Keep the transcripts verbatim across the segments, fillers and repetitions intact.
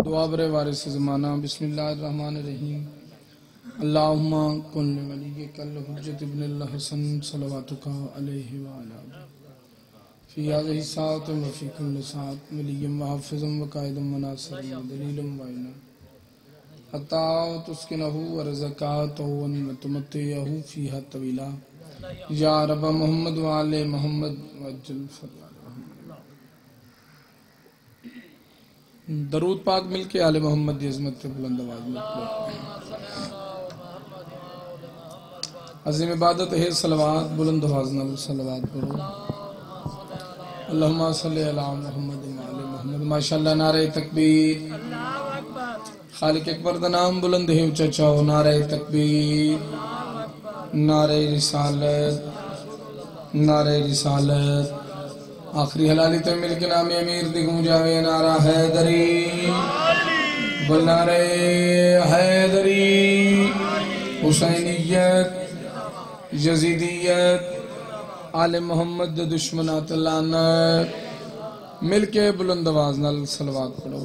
دعا برے وارث زمانہ بسم اللہ الرحمن الرحیم اللہم کن ولیک الحجت ابن الحسن صلواتک علیہ وعلا فی هذه الساعة وفی کل ساعت ملیم وحافظم وقائدم وناصرم ودلیلم وعینا حتی تسکنہو ورزکاتہو ونمتمتعہو فیہا طویلا یا رب محمد وعلی محمد وعجل فرلا درود پاک مل کے آل محمد دی عظمت پہ بلند آواز میں عظیم عبادت ہے صلوات بلند آواز نال صلوات پڑھو اللہم صلی علی محمد وعلی محمد ماشاءاللہ نعرہ تکبیر خالق اکبر دا نام بلند ہے اونچا چاہو نعرہ تکبیر نعرہ رسالت نعرہ رسالت آخری حلالی تو مل کے نام امیر دی گونجاوے نعرہ حیدری بل نعرہ حیدری حسینیت یزیدیت آل محمد دشمنات لعنت مل کے بلند آواز نال صلوات پڑھو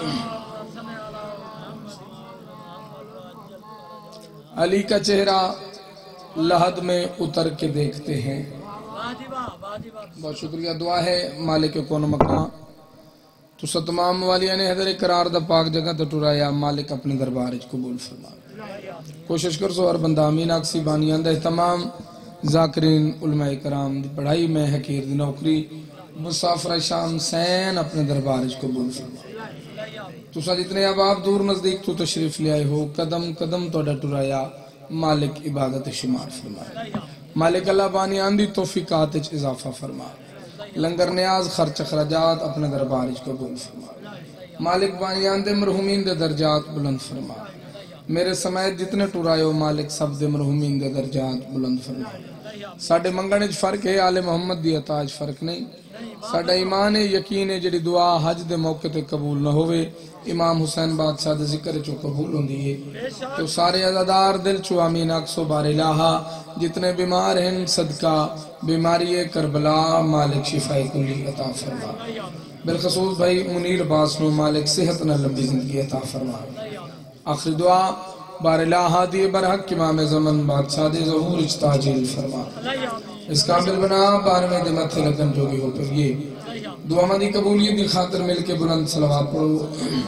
علی کا چہرہ لحد میں اتر کے دیکھتے ہیں بہت شکریہ دعا ہے مالک کون مکان تو ستمام والیاں نے حضر قرار دا پاک جگہ تے ٹرایا مالک اپنے دربار وچ قبول فرما کوشش کر سو ہر بندہ امین اکسی بانیاں دے تمام ذاکرین علماء کرام دی پڑھائی میں حقیر دی نوکری مسافر شام سین اپنے دربار وچ قبول فرما تو سا جتنے اب دور نزدیک تو تشریف لے آئے ہو قدم قدم تو ٹرایا مالک عبادت شمار فرما مالک اللہ بانی آندھی توفیقات اچھ اضافہ فرما لنگر نیاز خرچ اخراجات اپنے دربار اچھ قبول فرما مالک بانی آندھے مرحومین دے درجات بلند فرما میرے سمیت جتنے ٹورائیو مالک سب دے مرحومین دے درجات بلند فرما ساڑھے منگانے چھ فرق ہے آل محمد دی عطاج فرق نہیں ساڑھے ایمان یقین ہے جڑی دعا حج دے موقع تے قبول نہ ہوئے امام حسین بادشاہ دے ذکر چو قبول ہوں دیئے تو سارے عزادار دل چو آمین اکسو بار الہا جتنے بیمار ہیں صدقہ بیماری کربلا مالک شفائی کلی عطا فرما بالخصوص بھائی منیر باسنو مالک صحت نہ لمبی زندگی عطا فرما آخری دعا بار الہا دیئے برحق امام زمن بادشاہ دے ظہور اجتاجیل فرما اس کامل بنا بارمیں دے متھے لگن جو بھی ہو پر یہ دعا مندی قبولیت دی خاطر مل کے بلند صلوات پڑھو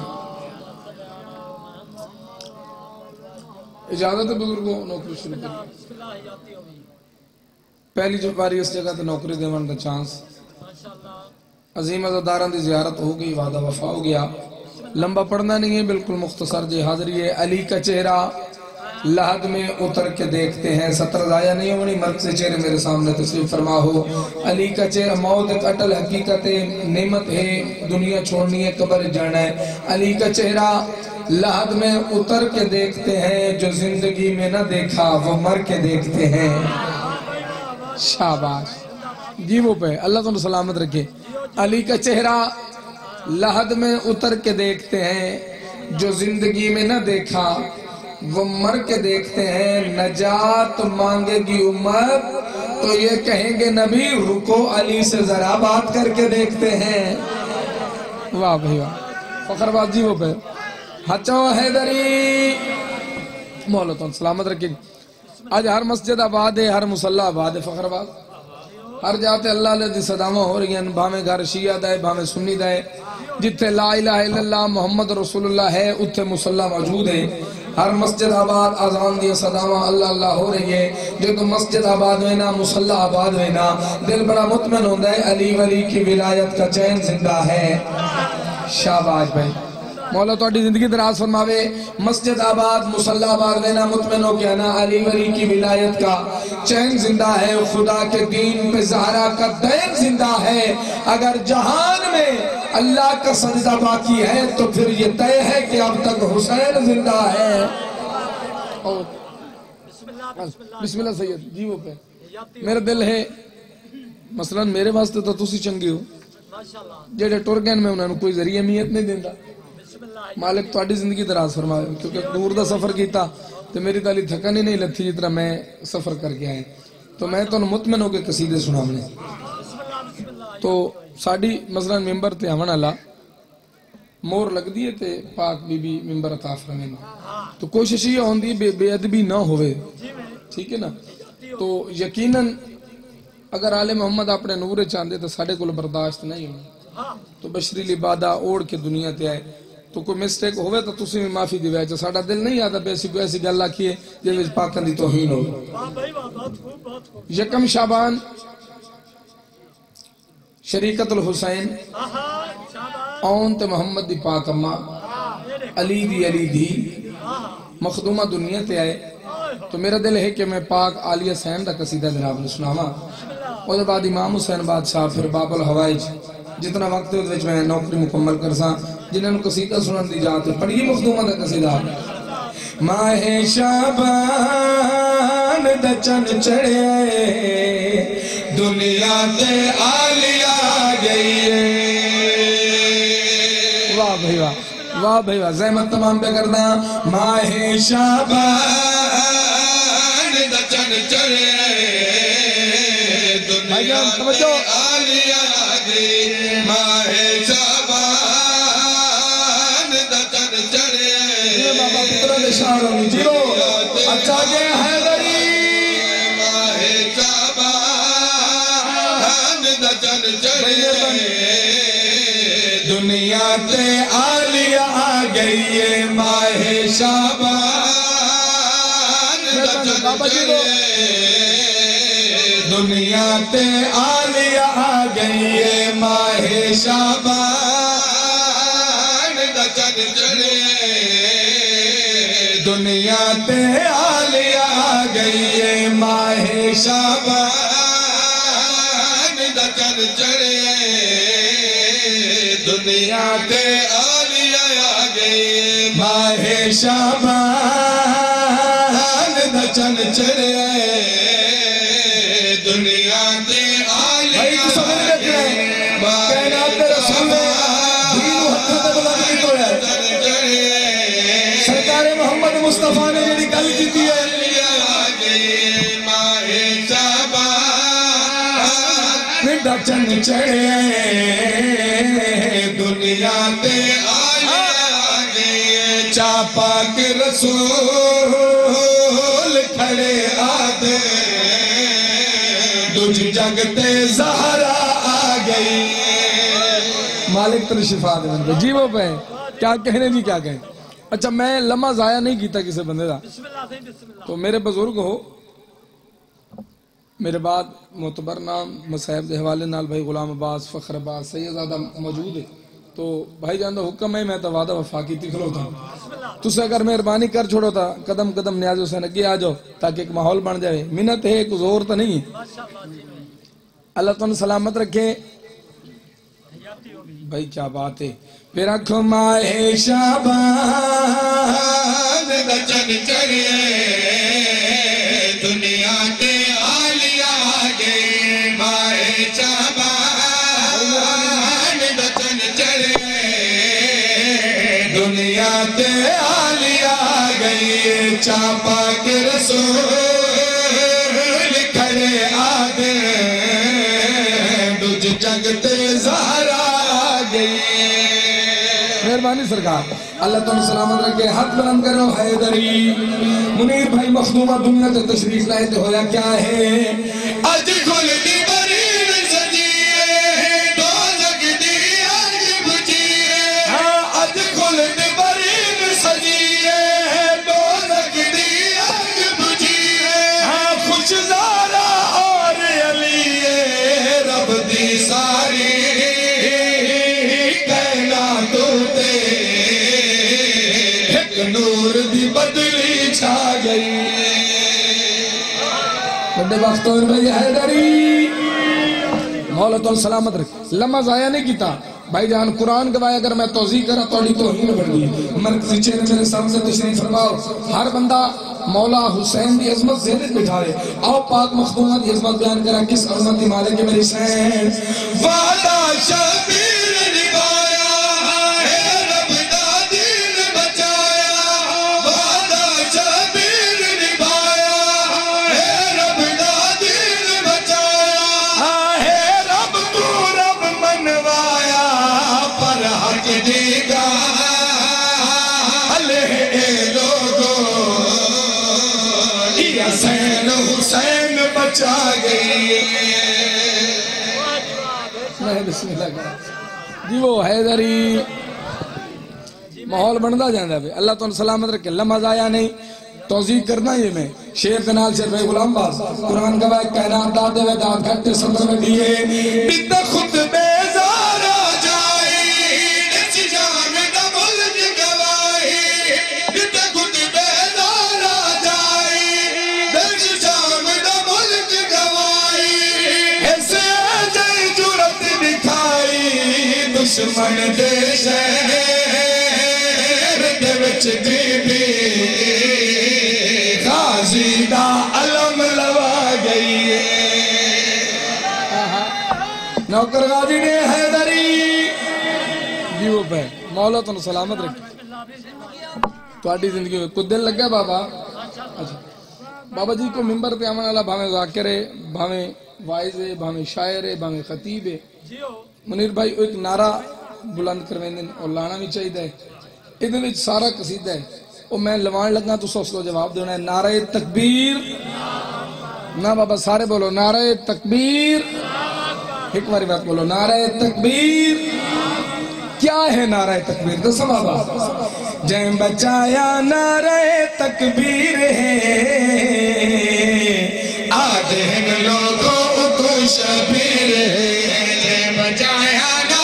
اجازت بزرگوں نوکری شروع کر پہلی جو باری اس جگہ تے نوکری دیوان دا چانس عظیم عزاداران دی زیارت ہو گئی وعدہ وفا ہو گیا لمبا پڑھنا نہیں ہے بالکل مختصر جے حاضری ہے علی کا چہرہ لحد میں اتر کے دیکھتے ہیں ستر ضائع نہیں ہونی مرد سے چہرے میرے سامنے تصریف فرما ہو علی کا چہرہ موت ایک اٹل حقیقت نعمت ہے دنیا چھوڑنی ہے قبر جانا ہے علی کا چہرہ لحد میں اتر کے دیکھتے ہیں جو زندگی میں نہ دیکھا وہ مر کے دیکھتے ہیں شاباش جی وہ پہ اللہ تعالیٰ سلامت رکھے علی کا چہرہ لحد میں اتر کے دیکھتے ہیں جو زندگی میں نہ دیکھا وہ مر کے دیکھتے ہیں نجات مانگے گی امت تو یہ کہیں گے نبی رکو علی سے ذرا بات کر کے دیکھتے ہیں واہ بھائی واہ فخر باز جی وہ پہ ہچو حیدری مولتون سلامت رکھیں آج ہر مسجد آباد ہے ہر مسلح آباد ہے فخر باز ہر جاتے اللہ علیہ دی صدامہ ہو رہی ہیں بھامے گھر شیعہ دائے بھامے سنی دائے جتھے لا الہ الا اللہ محمد رسول اللہ ہے اتھے مسلح موجود ہے ہر مسجد آباد آزان دیا صدامہ اللہ اللہ ہو رہی ہے جو تو مسجد آباد ہوئینا مسلح آباد ہوئینا دل بڑا مطمئن ہوندہ ہے علی ولی کی ولایت کا چین زندہ ہے شاباش بھائی مولا تو اٹھی زندگی دراز فرماوے مسجد آباد مسلح آباد وینا مطمئن ہو گیا نا علی ولی کی ولایت کا چین زندہ ہے خدا کے دین پہ زہرہ کا دین زندہ ہے اگر جہان میں اللہ کا سجدہ باقی ہے تو پھر یہ طے ہے کہ اب تک حسین زندہ ہے بسم اللہ سید جی وہ پہ میرا دل ہے مثلا میرے واسطے تو تسی چنگی ہو جیڑے ٹرگین میں انہوں نے کوئی ذریعہ اہمیت نہیں دیندہ مالک تو اڈی زندگی دراز فرمائے کیونکہ دور دا سفر کیتا تو میری تالی تھکانی نہیں لگتی جتنا میں سفر کر کے آئے تو میں تو مطمئن ہو کے قصیدے سنا ہم نے تو ساڑی مثلا ممبر تے ہمیں اللہ مور لگ دیئے تے پاک بی بی ممبر عطا فرمائیں تو کوشش یہ ہوندی بے بے ادبی نہ ہوئے ٹھیک ہے نا تو یقیناً اگر آل محمد اپنے نور چاندے تو ساڑھے کو برداشت نہیں ہونا تو بشری لبادہ اوڑ کے دنیا تے آئے تو کوئی مسٹیک ہوئے تو تسی میں معافی دی ویچے ساڑھا دل نہیں آتا بیسی کوئی ایسی گلہ کیے جب اس پاکن دی توہین ہو یکم شعبان شریکت الحسین اون تے محمد دی پاک اماں علی دی علی دی مخدومہ دنیا تے آئے تو میرا دل ہے کہ میں پاک عالیہ سین دا قصیدہ جناب نے سناما اور بعد امام حسین بادشاہ پھر باب الحوائج جتنا وقت ہے اس میں نوکری مکمل کرساں جنہوں نے قصیدہ سنن دی جاتے پڑھیے مخدومہ دا قصیدہ ماہ شعبان دا چن چڑھے دنیا تے عالیہ گئی واہ بھائی واہ واہ بھائی واہ زحمت تمام پہ کردہ ماہ شعبان دا چن چڑھے دنیا تے عالیہ گئی ماہ شعبان دا چن چڑھے بابا پترہ دے شاہروں جیو اچھا گئے حیدری ماہ شعبان دا چن چڑھے دنیا تے عالیہ آ گئی ہے ماہ شعبان دا چن چڑھے دنیا تے عالیہ آ گئی ہے ماہ شعبان دا چن چڑھے دنیا تے عالیہ آ گئی ہے ماہ شعبان دا چن چڑھے دنیا تے عالیہ آ گئی ماہ شعبان دا چن چڑھے دنیا تے عالیہ آ گئی کائنات رسول دین و حق تے بلندی تو ہے سرکار محمد مصطفیٰ نے جڑی گل کیتی ہے ماہ شعبان دا چن چڑھے دنیا تے عالیہ آ گئی چاپا کے رسول کھڑے آدھے تجھ جگ تے زہرا آ گئی مالک تر شفا دے بندے جی وہ پہ کیا کہنے جی کیا کہیں اچھا میں لمحہ ضائع نہیں کیتا کسی بندے دا تو میرے بزرگ ہو میرے بعد معتبر نام مصاحب دے حوالے نال بھائی غلام عباس فخر عباس سیدزادہ موجود ہے تو بھائی جان دا حکم ہے میں تو وعدہ وفا کی تکھلو تھا تو سے اگر مہربانی کر چھوڑو تھا قدم قدم نیاز حسین اگے آ جاؤ تاکہ ایک ماحول بن جائے منت ہے ایک زور تو نہیں ہے اللہ تعالیٰ سلامت رکھے بھائی کیا بات ہے پھر اکھو ماہ شعبان دا چن چڑھے دنیا تے عالیہ آ گئی ماہ شعبان دا چن چڑھے دنیا تے عالیہ آ گئی چاپا کے رسول کھڑے آدھے دج جگ تے زہرا آ گئی مہربانی سرکار اللہ تعالیٰ سلامت رکھے ہاتھ بلند کرو حیدری منیر بھائی مخدومہ دنیا تے تشریف لائے تے ہویا کیا ہے اج کھل دی برین سجیے دو جگ دی آگ بجیے ہاں اج کھل دی برین سجیے دو جگ دی آگ بجیے ہاں خوش زارا اور علی رب دی ساری نور دی بدلی چھا گئی بڑے وقتوں بھائی حیدری مولا تعالیٰ سلامت رکھ لمحہ ضائع نہیں کیتا بھائی جان قرآن گوایا اگر میں توضیح کرا توڑی توہین بڑھ گئی مرکزی چہرے میرے سامنے تشریف فرماؤ ہر بندہ مولا حسین دی عظمت ذہن بٹھائے آؤ پاک مخدومہ دی عظمت بیان کرا کس عظمت دی مالک میری حسین وعدہ شبیر نبایا ہے رب دا دین بچایا وعدہ شبیر نبایا ہے رب دا دین بچایا ہے رب تو رب منوایا پر الحق دیگا لے اے لوگو یہ حسین حسین بچا گئی میں بسم اللہ کرا جی وہ حیدری ماحول بندہ جاندہ ہے اللہ تو سلامت رکھے لمحہ آیا نہیں توضیح کرنا یہ میں شیر دنال سے بے غلام باز قرآن گواہ کائنات دادے و داد گھٹے صدر میں دیئے بیت خود بیزار آ جائی نچ جان دا ملک گواہی بیت خود بیزار آ جائی نچ جان دا ملک گواہی ایسے جائی جرت دکھائی دشمن دے شہر دے وچ بی بی غازی دا علم لوا گئی نوکر غازی نے حیدری جی وہ پہ مولا تو سلامت رکھیں تو آٹی زندگی میں کچھ دل لگ گیا بابا اچھا بابا جی کو ممبر پہ آمن اللہ بھامیں ذاکر ہے بھامیں وائز ہے بھامیں شاعر ہے بھامیں خطیب ہے منیر بھائی ایک نعرہ بلند کرویں دن اور لانا بھی چاہیے ہے ادھر وچ سارا قصیدہ ہے اور میں لوان لگنا تو سوچ لو جواب دینا ہے نعرہ تکبیر نا بابا سارے بولو نعرہ تکبیر ایک باری بات بولو نعرہ تکبیر کیا ہے نعرہ تکبیر تو سب بابا جائیں بچایا نعرہ تکبیر ہے آدھن لوگوں کو شبیر ہے جائیں بچایا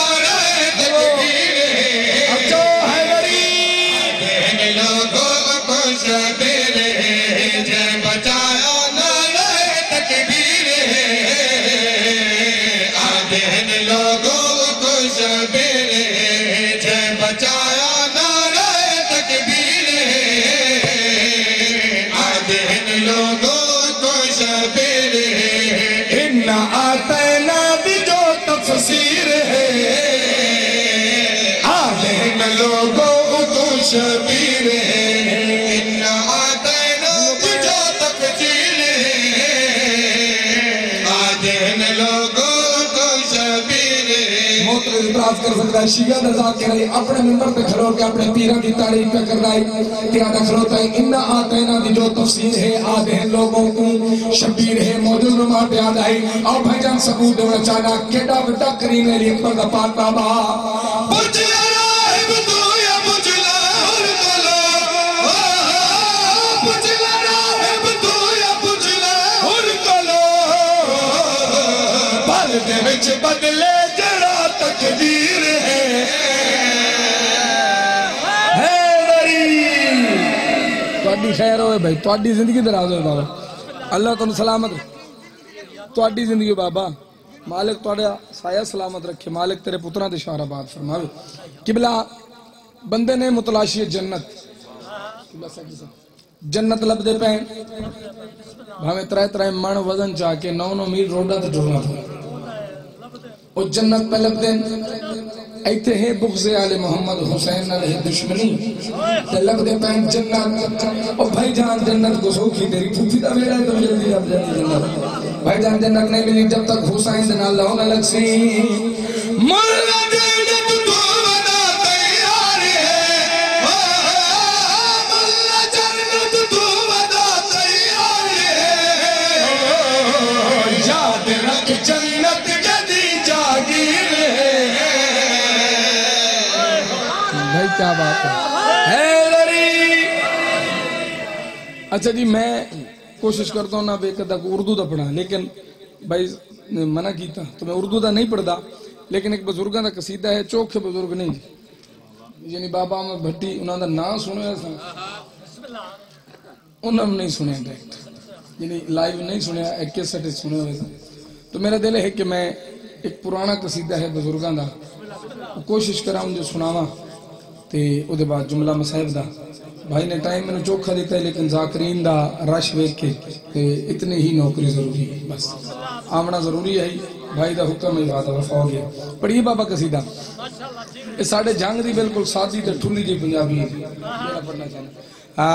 شبیر ہے انہا آتینا بجا تفجیر ہے آدھین لوگوں کو شبیر ہے موتر ابراز کر سکتا ہے شیعہ نزاد کہہ رہی اپنے ممبر پہ کھلو کے اپنے پیرہ کی تاریخ پہ کر رہی تیادہ کھلوتا ہے انہا آتینا دی جو تفسیر ہے آدھین لوگوں کو شبیر ہے موجود نمار پہ آدھا ہے اور بھائی جان ثبوت دینا چاہنا کیٹا بٹا کریم ہے لیے پر دا پاک بابا بجلا راہب تو دے وچ بدلے جڑا تقدیر ہے حیدری تواڈی خیر ہوئے بھائی تواڈی زندگی دراز ہوئے بابا اللہ تم سلامت رکھے تواڈی زندگی بابا مالک تواڈا سایہ سلامت رکھے مالک تیرے پترہ دے شاہ آباد فرماوے قبلہ بندے نے متلاشی جنت جنت لب دے پہن ہمیں ترائے ترائے من وزن چاہ کے نو نو میل روڈا تے ڈھونا تھا اور جنت پہ لگ دیں ایتے ہیں بغض آل محمد حسین علیہ دشمنی تے لگ دے پہن جنت اور بھائی جان جنت کو سوکھی تیری پھوٹی دا بیڑا ہے تو جلدی اب جاتی جنت بھائی جان جنت نہیں ملی جب تک حسین سے نال لاؤں لگ سی مولا جنت تو بنا تیار ہے مولا جنت تو بنا تیار ہے یاد رکھ جنت بھائی کیا بات ہے حیدری اچھا جی میں کوشش کرتا ہوں نا بے قدر کو اردو دا پڑھا لیکن بھائی منع کیتا تو میں اردو دا نہیں پڑھتا لیکن ایک بزرگاں دا قصیدہ ہے چوکھے بزرگ نہیں یعنی بابا احمد بھٹی انہوں دا نام سنے ایسا انہوں نے نہیں سنے ڈائریکٹ یعنی لائیو نہیں سنے ایک کیسٹ سنے ایسا تو میرا دل ہے کہ میں ایک پرانا قصیدہ ہے بزرگاں دا کوشش کراؤں جو سناوا تے او دے بعد جملہ مصاحب دا بھائی نے ٹائم میں نے چوکھا دیتا ہے لیکن ذاکرین دا رش ویک کے اتنے ہی نوکری ضروری ہے بس آمنا ضروری ہے بھائی دا حکم ہے وعدہ وفا ہو گیا پڑھیے بابا قصیدہ اس ساڑھے جنگ دی بالکل سادی تے ٹھلی جی پنجابی ہے میرا پڑھنا چاہنا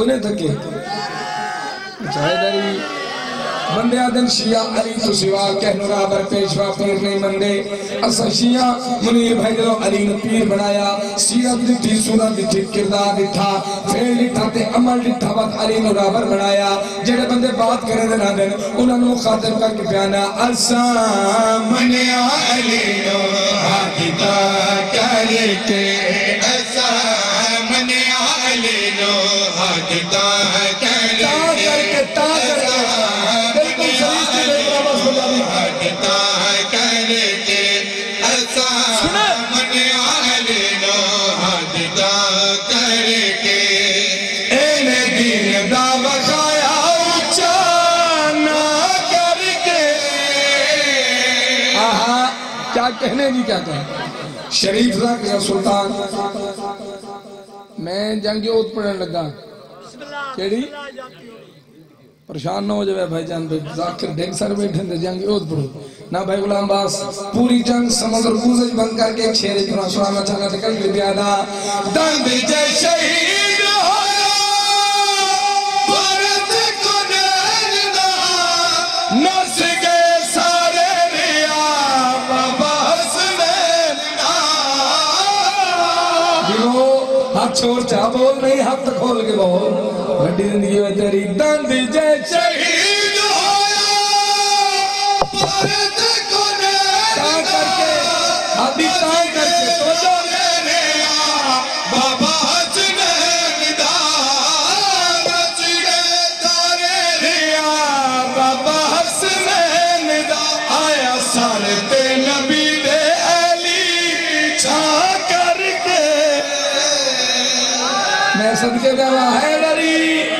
کونے تھکے چاہے دری بندے آدن شیعہ علی تو سوا کہنو رابر پیشوا پیر نہیں مندے اسا شیعہ منیر بھائی دلو علی نے پیر بنایا سیرت دیتھی سورت دیتھی کردار دیتھا فیل دیتھا تے عمل دیتھا بات علی نے رابر بنایا جڑے بندے بات کرے دن آدن انہوں نے خاطر کر کے پیانا اسا منیا علی نو حادثہ کر کے اسا منیا علی نو حادثہ کر کے تا کر کے تا کر کے کہنے جی کیا کہیں شریف ذاکر سلطان میں جنگی اوت پڑھنے لگا کیڑی پریشان نہ ہو جائے بھائی جان ذاکر دیکھ سر بیٹھیں دے جنگی اوت پڑھو نا بھائی غلام باس پوری جنگ سمندر گوزج بند کر کے ایک شیرے پرا سلامہ چاہنا تکل کے بیادا دند جے شہید ہویا بارت کو نیردہ نس گئے سارے ریا بابا حسنین ہاتھ چھوڑ چاہ بول نہیں ہاتھ کھول کے بول بڑی زندگی میں تیری دند جے شہید ہویا بارت کو نیردہ کر کے ہاتھی تائیں کر کے تو جو میرے بابا حسنین دا بچ گئے تارے ریا بابا حسنین دا آیا سارتے نبی دے علی چھا کر کے میں صدقے گواہ ہے لری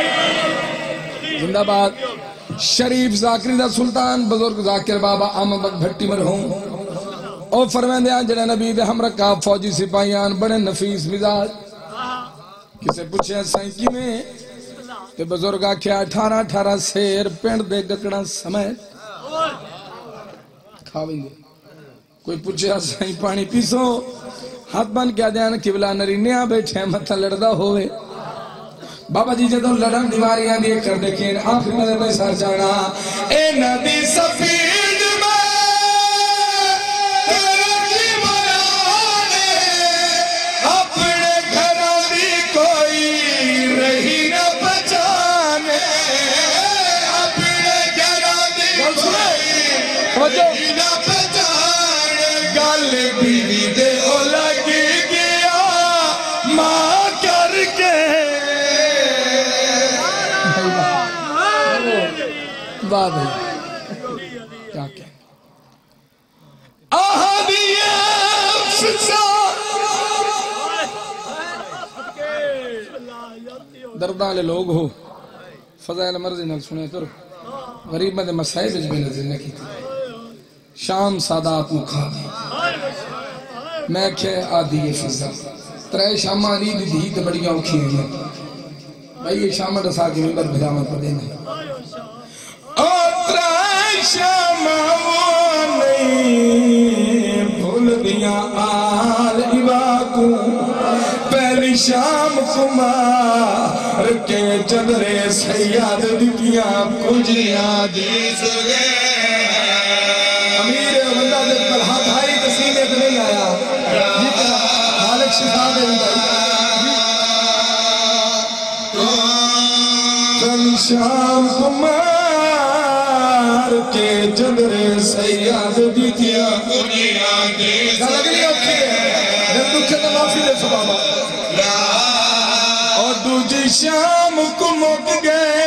زندہ باد شریف ذاکری دا سلطان بزرگ ذاکر بابا احمد بھٹی مرحوم او فرمائیں دیا جنہ نبی دے ہم رکھا فوجی سپاہیان بڑے نفیس مزاج کسے پوچھے سائیں کی میں تے بزرگا کیا اٹھارہ اٹھارہ سیر پینڈ دے گکڑا سمیت کھاویں گے کوئی پوچھے سائیں پانی پیسو ہاتھ بان کیا دیانا قبلہ نری نیا بیٹھے متہ لڑدہ ہوئے بابا جی جدو لڑن دیواریاں دیے کر دیکھیں آخر میں میں سار جانا اے نبی سفید میں ترکی بیانے اپنے گھروں دی کوئی رہی نہ بچانے اپنے گھروں دی کوئی رہی نہ بچانے گل بیوی دے او لگی گیا ماں کر کے بات ہے کیا کہیں آہدیہ فضا دردان لے لوگ ہو فضائل مرضی نل سنے کرو غریب میں دے مسائب اس میں نظر نکی تھی شام سادات مکھا دی میں کہے آدھی فضا ترائے شام آلی دی دی تے بڑی آنکھی ہیں بھائی یہ شام رسا کے ممبر بھجامت پر دینا شام وہ نہیں بھول دیا آل عباقوں پہلی شام کمار کے چدرے سیاد دیتیاں کجیاں دیس گئے امیر بندہ دے پر ہاتھ آئی تسینے پر نہیں آیا جتنا مالک شفا دے پہلی شام کمار کے جندرے سیاد دیتیاں کنیاں دیس گئے لگنی اوکھی ہے جب دکھے تو معافی دے سبابا اور دوجی شام کو مک گئے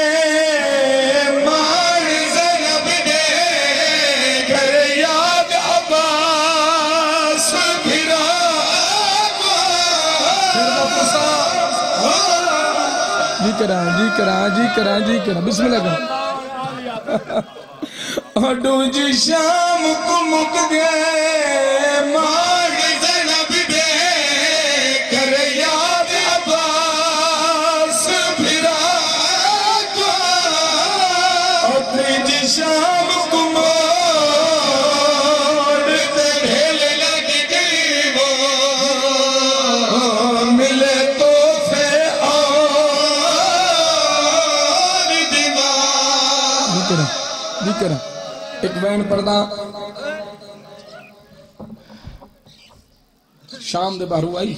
مار زینب دے گھر یاد عباس پھرا پھر مفسا جی کران جی کران جی کران جی کران بسم اللہ کران اور دوجی شام کو مک گئے مار زینب دے کر یاد عباس پھرا اور تیجی شام کو موڑ تے ڈھیل لگ گئی وہ ملے تو سے ایک وین پردہ شام دے باہرو آئی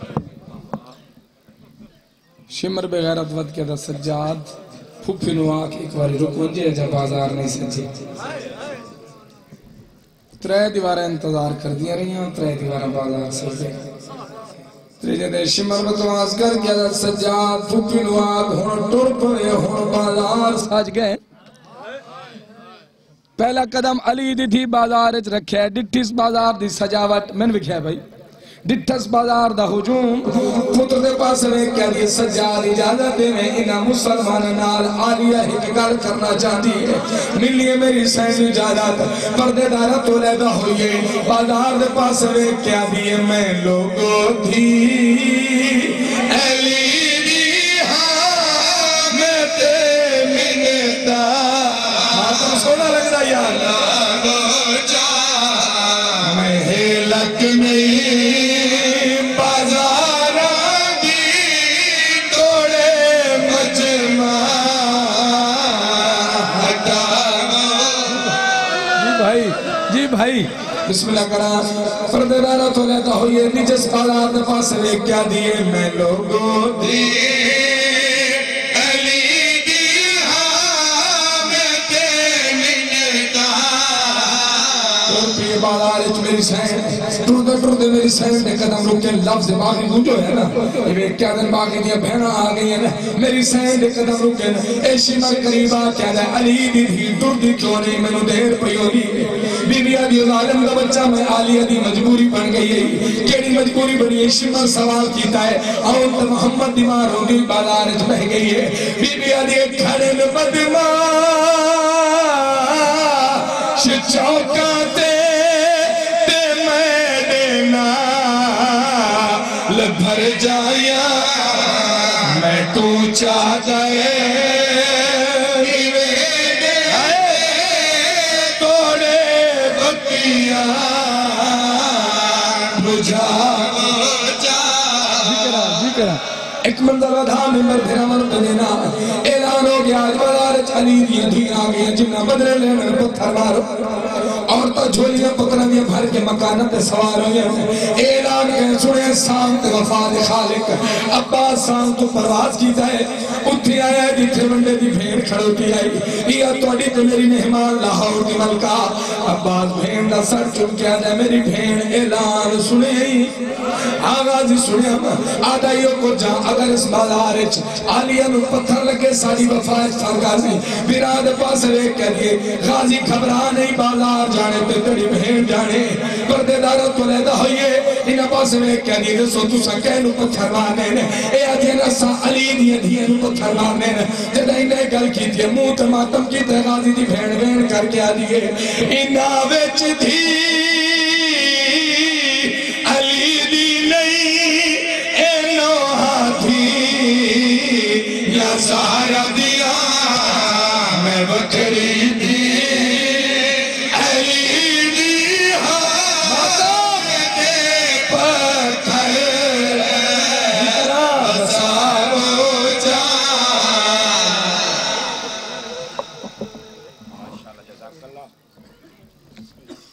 شمر بغیرت ود کے دا سجاد پھوپی نو آکھ ایک واری رکو جے جا بازار نہیں سجے ترے دیواریں انتظار کر دیا رہی ہیں ترے دیواریں بازار سجے تریجے دے شمر بتواز کر کے دا سجاد پھوپی نو آکھ ہون ٹور پڑے ہون بازار ساج گئے پہلا قدم علی دی تھی بازار اچ رکھے ڈٹھس بازار دی سجاوٹ میں نے بکھیا بھائی ڈٹھس بازار دا ہجوم پتر دے پاس میں کہہ دی سجاد اجازت دے میں انہا مسلمان نال آلیہ ہی گل کرنا چاہتی ہے ملیے میری سین اجازت پردے دارہ تو لیدہ ہوئیے بازار دے پاس میں کہہ دی میں لوگوں تھی علی دی ہاں میں تے منتا ماتم سونا لگ رہا یا لگو جا میں ہیلک نہیں بھائی بسم اللہ کرا پردے دارہ تو لیتا ہوئیے نجس بازار دے پاس لے کیا دیئے میں لوگوں دیئے علی دی ہاں میں تے منتا اور پیے بازار اچھ میری سین ٹر دے ٹر دے میری سین دے قدم رکے لفظ باقی دوں جو ہے نا یہ کیا دن باقی دیا بہنہ آگئی ہے میری سین دے قدم رکے اے شمر قریبا کیا دے علی دی تھی ٹر دی کیوں نہیں میں نو دیر پیوگی بی بی آدھی ظالم کا بچہ میں آلیہ دی مجبوری بن گئی ہے کیڑی مجبوری بنی ہے شمر سوال کیتا ہے اور محمد دیمار ہوگی بازار اچھ بہ گئی ہے بی بی آدھی کھڑے میں بدماش چوکاتے تے میں دینا لبھر جایا میں تو چاہ گئے ایک منظر ودھا میں مردھرہ مرتنینا اعلان ہو گیا آج بازارچ علی دیا دھی آگیا جنہ بدرے لینے پتھر مارو اور تو جھولیاں پترمیاں بھر کے مکانت سوار ہوئے اعلان کہیں سنے سامت وفاد خالق عباس سامت پرواز کیتا ہے اتھی آیا ہے دیتھے منڈے دی بھین کھڑو کی آئی یہ توڑی تو میری مہمان لاہور دی ملکہ عباس بھین دا سر چم کیا جائے میری بھین اعلان سنے ہی آغازی سنے ہم آدائیوں کو جا اگر اس بازارچ آلیہ نو پتھر لگے ساری وفائش سرگازی بیراد پاس رے کہیے غازی گھبرا نہیں بازار جانے تے تڑی بہن جانے پردے دارہ تو لیدہ ہوئیے انہا پاس رے کہیے رسو تو سا کہنو پتھر مارنے نے اے آدھینا سا علی دیئے دیئے نو پتھر مارنے نے جدہ انہیں گل کی تھی موت ماتم کی تے غازی دی بہن بہن کر کے آدھیے انہا ویچ تھی علی دی نہیں اے نوہا تھی یا سارا دیا میں بکری تھی علی دی ہاں کے پتھر بسارو جا ماشاءاللہ جزاک اللہ